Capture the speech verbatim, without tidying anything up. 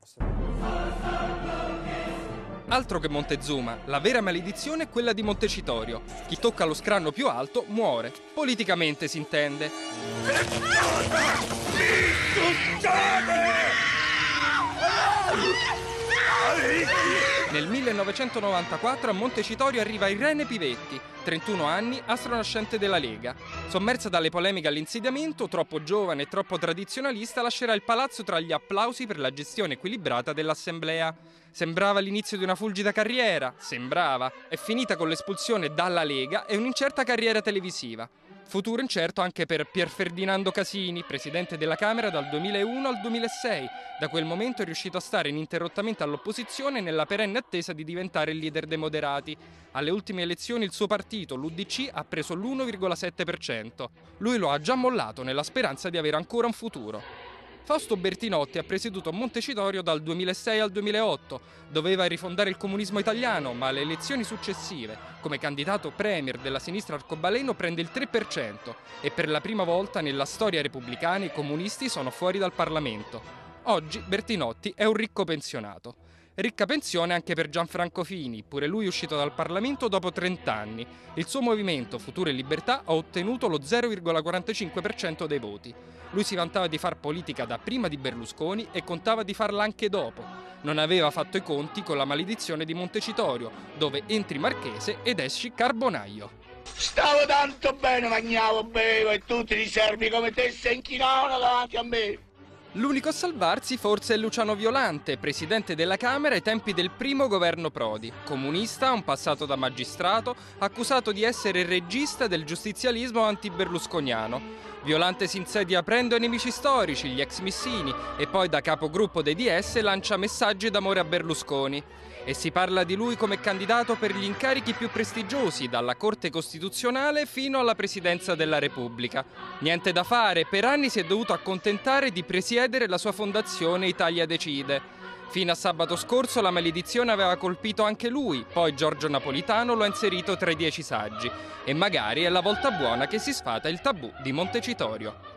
Altro che Montezuma, la vera maledizione è quella di Montecitorio. Chi tocca lo scranno più alto muore. Politicamente si intende. Nel millenovecentonovantaquattro a Montecitorio arriva Irene Pivetti, trentuno anni, astronascente della Lega. Sommersa dalle polemiche all'insediamento, troppo giovane e troppo tradizionalista, lascerà il palazzo tra gli applausi per la gestione equilibrata dell'assemblea. Sembrava l'inizio di una fulgida carriera, sembrava. È finita con l'espulsione dalla Lega e un'incerta carriera televisiva. Futuro incerto anche per Pier Ferdinando Casini, presidente della Camera dal duemilauno al duemilasei. Da quel momento è riuscito a stare ininterrottamente all'opposizione nella perenne attesa di diventare il leader dei moderati. Alle ultime elezioni il suo partito, l'U D C, ha preso l'uno virgola sette per cento. Lui lo ha già mollato nella speranza di avere ancora un futuro. Fausto Bertinotti ha presieduto Montecitorio dal duemilasei al duemilaotto. Doveva rifondare il comunismo italiano, ma alle elezioni successive, come candidato premier della sinistra arcobaleno, prende il tre per cento e per la prima volta nella storia repubblicana i comunisti sono fuori dal Parlamento. Oggi Bertinotti è un ricco pensionato. Ricca pensione anche per Gianfranco Fini, pure lui uscito dal Parlamento dopo trenta anni. Il suo movimento Futuro e Libertà ha ottenuto lo zero virgola quarantacinque per cento dei voti. Lui si vantava di far politica da prima di Berlusconi e contava di farla anche dopo. Non aveva fatto i conti con la maledizione di Montecitorio, dove entri Marchese ed esci Carbonaio. Stavo tanto bene, mangiavo, bevo e tutti i servi come te si inchinavano davanti a me. L'unico a salvarsi forse è Luciano Violante, presidente della Camera ai tempi del primo governo Prodi. Comunista, un passato da magistrato, accusato di essere il regista del giustizialismo anti-berlusconiano. Violante si insedia aprendo ai nemici storici, gli ex missini, e poi da capogruppo dei D S lancia messaggi d'amore a Berlusconi. E si parla di lui come candidato per gli incarichi più prestigiosi, dalla Corte Costituzionale fino alla Presidenza della Repubblica. Niente da fare, per anni si è dovuto accontentare di presiedere la sua fondazione Italia Decide. Fino a sabato scorso la maledizione aveva colpito anche lui, poi Giorgio Napolitano lo ha inserito tra i dieci saggi. E magari è la volta buona che si sfata il tabù di Montecitorio.